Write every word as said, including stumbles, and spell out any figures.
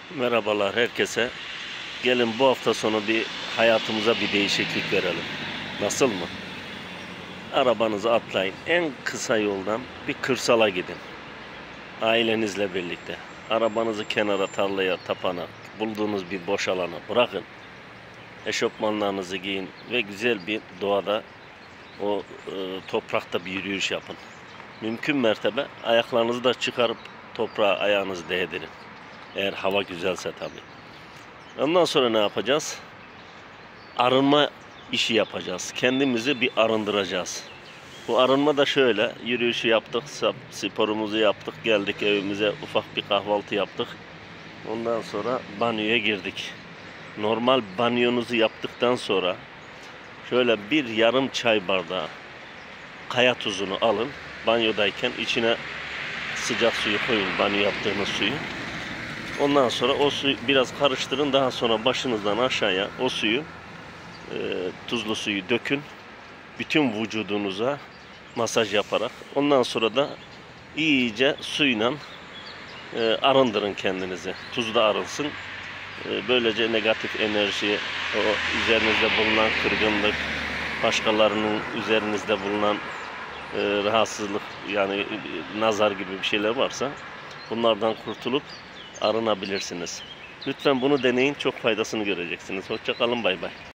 Merhabalar herkese. Gelin bu hafta sonu bir hayatımıza bir değişiklik verelim. Nasıl mı? Arabanızı atlayın. En kısa yoldan bir kırsala gidin. Ailenizle birlikte. Arabanızı kenara, tarlaya, tapana, bulduğunuz bir boş alana bırakın. Eşofmanlarınızı giyin ve güzel bir doğada o e, toprakta bir yürüyüş yapın. Mümkün mertebe ayaklarınızı da çıkarıp toprağa ayağınızı değdirin. Eğer hava güzelse tabii. Ondan sonra ne yapacağız? Arınma işi yapacağız. Kendimizi bir arındıracağız. Bu arınma da şöyle: yürüyüşü yaptık, sporumuzu yaptık, geldik evimize, ufak bir kahvaltı yaptık. Ondan sonra banyoya girdik. Normal banyonuzu yaptıktan sonra şöyle bir yarım çay bardağı kaya tuzunu alın. Banyodayken içine sıcak suyu koyun, banyo yaptığınız suyu. Ondan sonra o suyu biraz karıştırın. Daha sonra başınızdan aşağıya o suyu, e, tuzlu suyu dökün. Bütün vücudunuza masaj yaparak. Ondan sonra da iyice suyla e, arındırın kendinizi. Tuz da arınsın. E, böylece negatif enerji, o üzerinizde bulunan kırgınlık, başkalarının üzerinizde bulunan e, rahatsızlık, yani e, nazar gibi bir şeyler varsa bunlardan kurtulup arınabilirsiniz. Lütfen bunu deneyin, çok faydasını göreceksiniz. Hoşça kalın, bay bay.